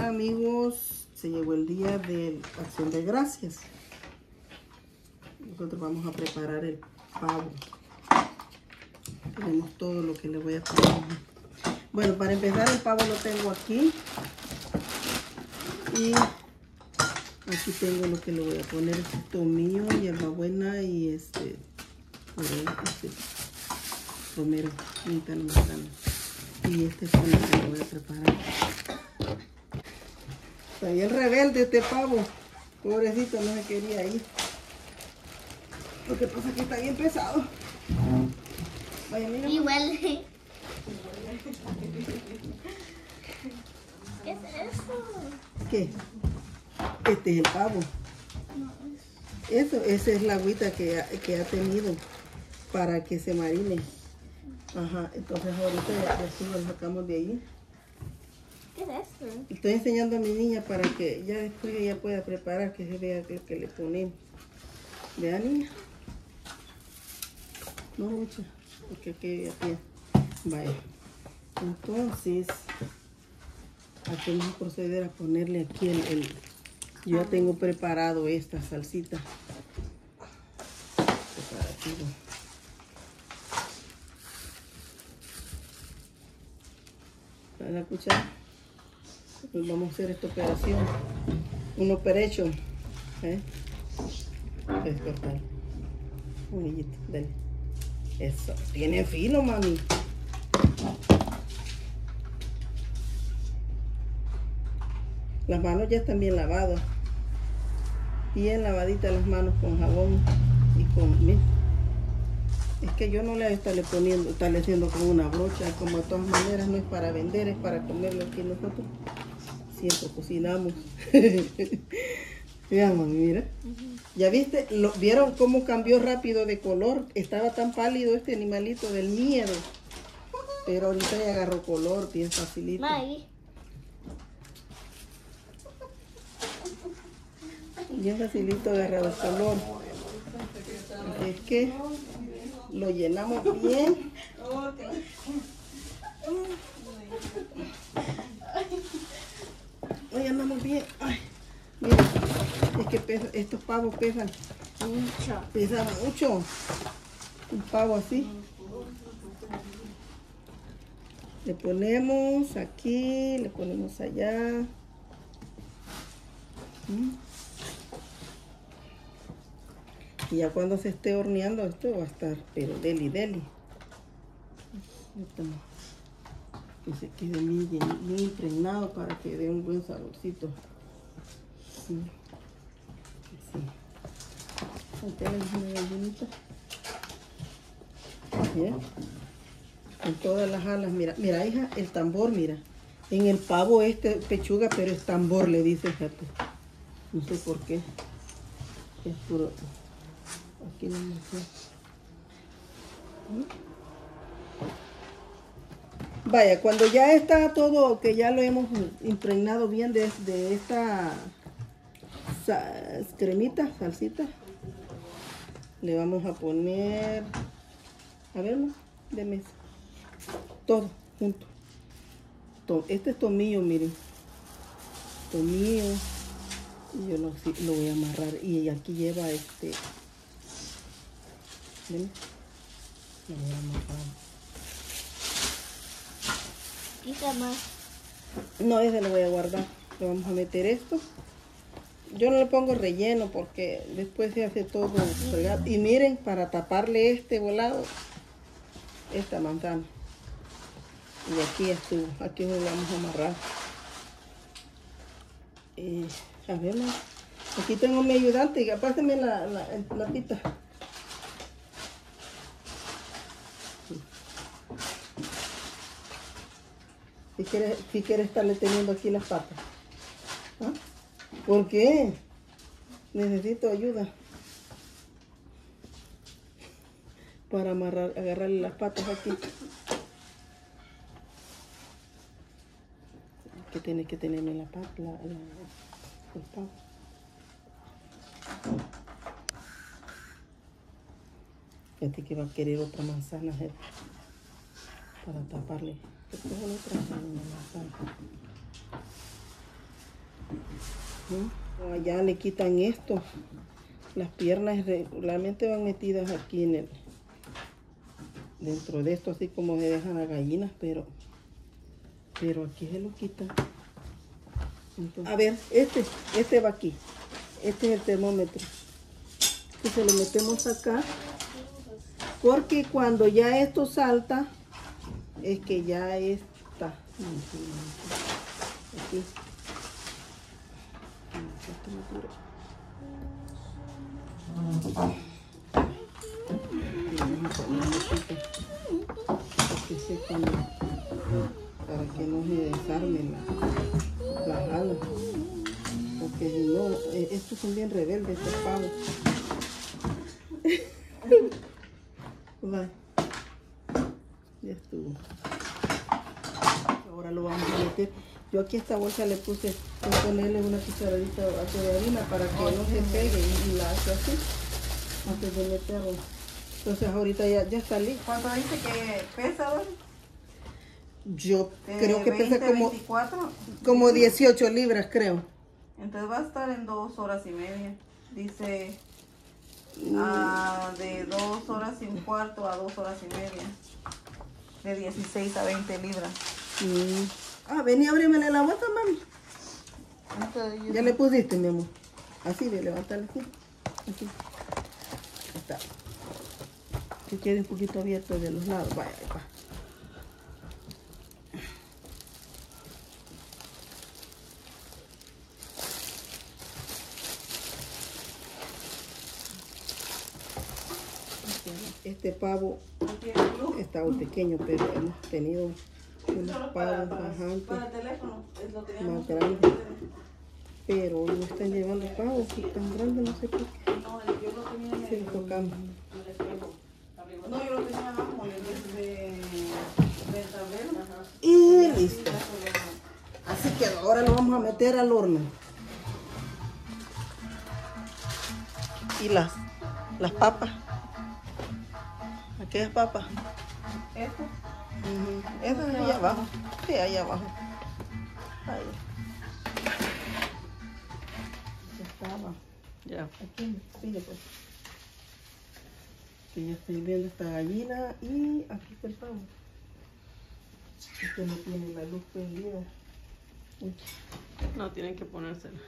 ya, amigos, se llegó el día de Acción de Gracias. Nosotros vamos a preparar el pavo. Tenemos todo lo que le voy a poner. Bueno, para empezar, el pavo lo tengo aquí. Y aquí tengo lo que le voy a poner: tomillo, hierbabuena y romero, mintana manzana. Y este es con el que lo voy a preparar. Está bien rebelde este pavo. Pobrecito, no se quería ir. Lo que pasa es que está bien pesado. Vaya, mira. Y huele. ¿Qué es eso? ¿Qué? Este es el pavo. No, Esa es la agüita que ha tenido para que se marine. Ajá, entonces ahorita ya sí lo sacamos de ahí. ¿qué es eso? Estoy enseñando a mi niña para que ya después ella pueda preparar, que se vea lo que le ponemos. Vean, niña. No mucho, porque aquí ya tiene. Vaya. Entonces, aquí vamos a proceder a ponerle aquí yo ya tengo preparado esta salsita. Preparativo. ¿Para la cuchara? Pues vamos a hacer esta operación. Un operation. Es cortar. Un hillito, dale. Eso. Tiene filo, mami. Las manos ya están bien lavadas. Bien lavaditas las manos con jabón y con... Mira. Es que yo no le voy a estarle poniendo, estarle haciendo con una brocha. Como de todas maneras no es para vender, es para comerlo aquí nosotros. Siempre cocinamos. Mira, mami, mira. ¿Ya viste? ¿Vieron cómo cambió rápido de color? Estaba tan pálido este animalito del miedo. Pero ahorita ya agarró color, bien facilito. May. Bien facilito agarrado el color. Así es que lo llenamos bien. Lo llenamos bien. Ay, mira, es que estos pavos pesan Mucho. Pesa mucho. Un pavo así. Le ponemos aquí, le ponemos allá. Y ya cuando se esté horneando esto va a estar, pero deli. Que se quede bien impregnado para que dé un buen saborcito. Sí. Aquí le dejé una gallinita. Bien. En todas las alas, mira hija, el tambor, mira. En el pavo pechuga, pero es tambor, le dice, fíjate. No sé por qué. Es puro. Aquí no me sé. Vaya, cuando ya está todo, que ya lo hemos impregnado bien de esta cremita, salsita, le vamos a poner, a ver, ¿no? De mesa. Todo junto. Este es tomillo, miren. Tomillo. Y yo lo voy a amarrar. Y aquí lleva ¿ven? Lo voy a amarrar. Quita más. No, ese lo voy a guardar. Le vamos a meter esto. Yo no le pongo relleno porque después se hace todo fregado. Y miren, para taparle este volado, esta manzana. Y aquí estuvo. Aquí lo vamos a amarrar. A ver, aquí tengo mi ayudante. Pásame el platita. Si quiere estarle teniendo aquí las patas. ¿Ah? ¿Por qué? Necesito ayuda para agarrarle las patas aquí. Que tiene que tenerme la pata, el pavo. Fíjate que va a querer otra manzana para taparle. Otra manzana. Allá le quitan esto. Las piernas regularmente van metidas aquí en el... Dentro de esto, así como se dejan las gallinas, pero aquí se lo quitan. Entonces, a ver, este va aquí. Este es el termómetro. Que se lo metemos acá. Porque cuando ya esto salta, es que ya está. Aquí. Para que no se desarmen las alas, porque si no, estos son bien rebeldes, estos pavos. Va. Ya estuvo. Ahora lo vamos a meter. Yo aquí a esta bolsa le puse, voy a ponerle una cucharadita de harina para que no se pegue y la hace así antes de meterlo. Entonces ahorita ya está listo. ¿Cuánto dice que pesa, Dori? Yo creo que 20, pesa como 24. Como 18 libras, creo. Entonces va a estar en 2 horas y media. Dice de 2 horas y un cuarto a 2 horas y media. De 16 a 20 libras. Vení, ábremele la bota, mami. Entonces, Ya le pusiste, mi amor. Así, de levantarle así. Así. Ahí está. Que quede un poquito abierto de los lados. Vaya, ahí va. Este pavo estaba pequeño, pero hemos tenido unos pavos bajantes más grandes. Pero no están llevando pavos tan grandes, no sé por qué. No, yo lo tenía en Sí, lo tocamos. No, yo lo tenía abajo de tablero. Y listo. Así que ahora lo vamos a meter al horno. Y las papas. Aquellas papas. ¿Esto? Esas allá abajo. Sí, allá abajo. Ahí. Ya estaba. Ya. Aquí, fíjate pues. Que ya estoy viendo esta gallina y aquí está el pavo. Este no tiene la luz prendida. No, tienen que ponérsela.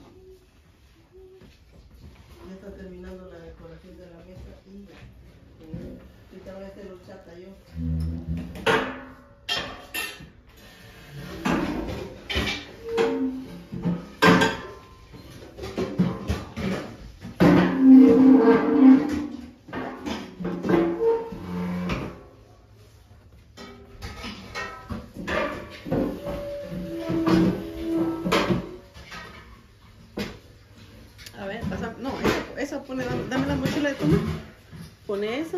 Ya está terminando la decoración de la mesa y ahorita voy a hacer horchata yo. A ver, pasa, no, esa pone, dame la mochila de toma. Pone esa.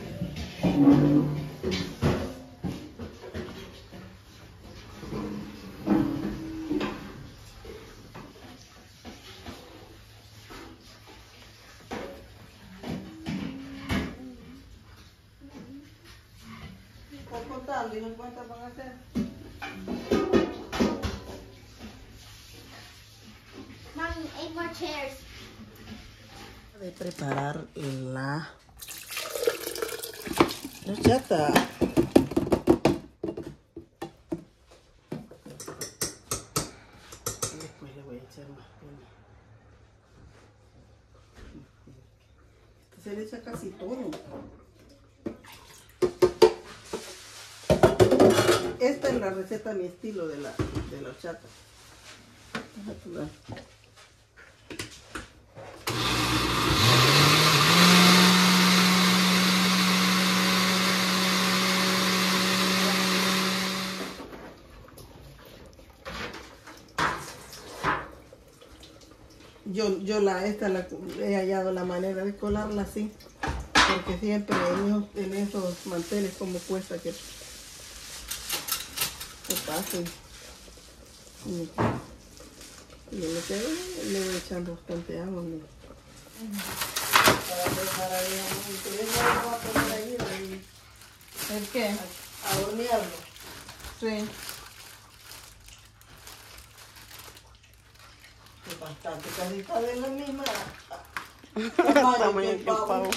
¿Estás contando y no cuántas van a hacer? Mommy, 8 more chairs. De preparar la horchata. Y después le voy a echar más piña. Esto se le echa casi todo. Esta es la receta, mi estilo de la horchata. Natural. Yo he hallado la manera de colarla así, porque siempre en esos manteles como cuesta que pasen. Y le quedo, le voy echando bastante agua. Para digamos, a poner ahí ¿El qué? a hornearlo. Sí. bastante, casi está de la misma Tamaño que el pavo.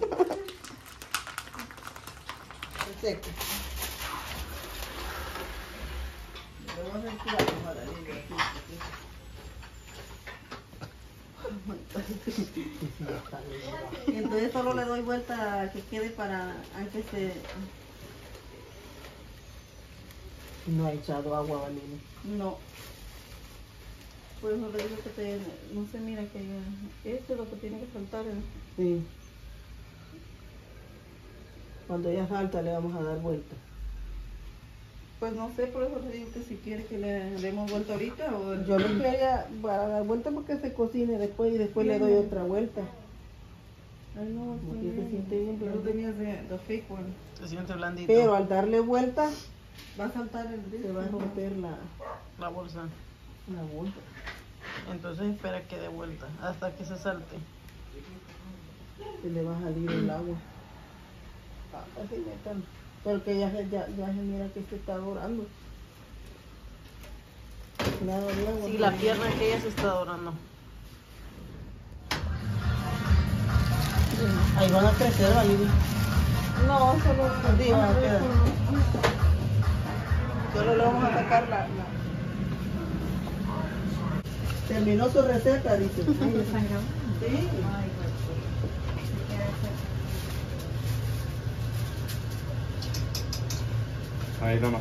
Seco. Le voy a hacer cuidado para ir aquí. Entonces solo le doy vuelta a que quede para antes de... No ha echado agua, Valina. No. Por eso le digo que no se mira que esto es lo que tiene que saltar. Sí. Cuando ella salta le vamos a dar vuelta. Pues no sé, por eso le digo que si quiere que le demos vuelta ahorita o... Yo le quería para dar vuelta porque se cocine después y después le doy otra vuelta. Ay, no, está Porque se bien. siente bien Pero blandito. tenías the fake one. Se siente blandito. Pero al darle vuelta Va a saltar el se va a romper La bolsa. la bolsa. Entonces espera que dé vuelta hasta que se salte. Se le va a salir el agua. Así metan. Porque ya se mira que se está dorando. Nada de agua. Sí, la pierna que ella se está dorando. Ahí van a crecer, Valina. No, solo queda. Solo le vamos a sacar la... Terminó su receta, dice. Sí. I don't know.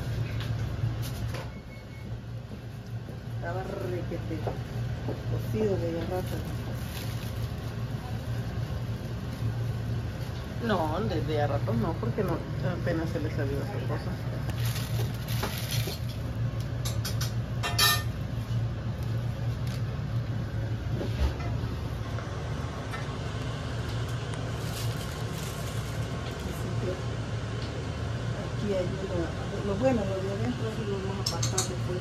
Estaba requete cocido de garrafa. No, desde a rato no, porque no, apenas se le salió esa cosa. Aquí hay lo bueno, lo de adentro sí lo vamos a pasar después.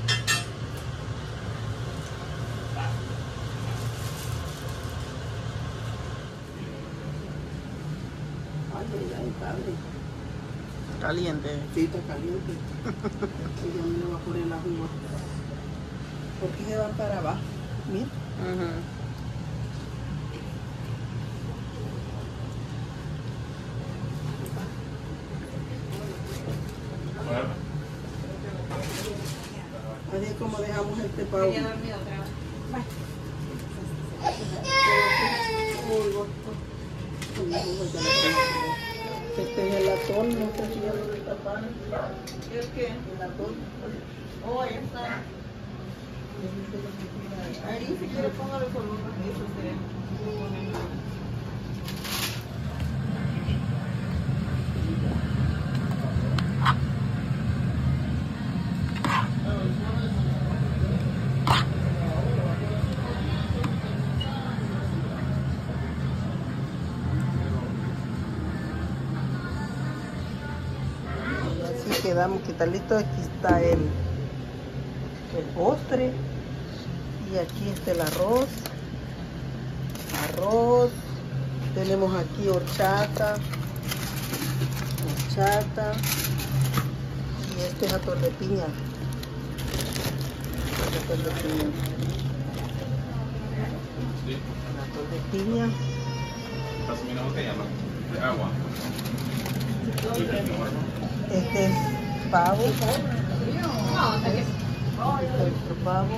Ay, ay, padre. Caliente. Sí, está caliente. Y ya me le va a poner la uva. Porque se van para abajo. Mira. Ujú. Así es como dejamos este pavo. Este es el atón, no sé si ya lo destaparon. ¿El qué? El atón. Oh, ahí está. Ahí si quiere póngale color eso sería. Así quedamos, que está listo. Aquí está el postre. Y aquí está el arroz. Tenemos aquí horchata. Y este es atol de piña. Atol de piña. Atol de piña. Pásame una botella más de agua. Este es pavo. Este es nuestro pavo.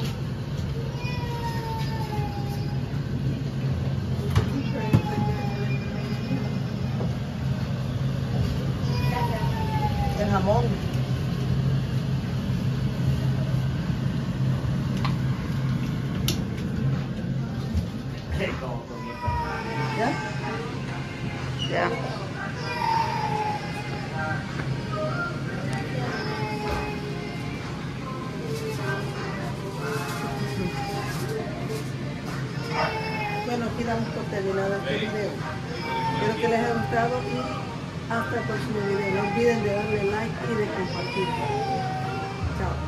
El jamón. ¿Ya? Ya. Bueno, aquí damos por terminado este video. Espero que les haya gustado y hasta el próximo video. No olviden de darle like y de compartir. Chao.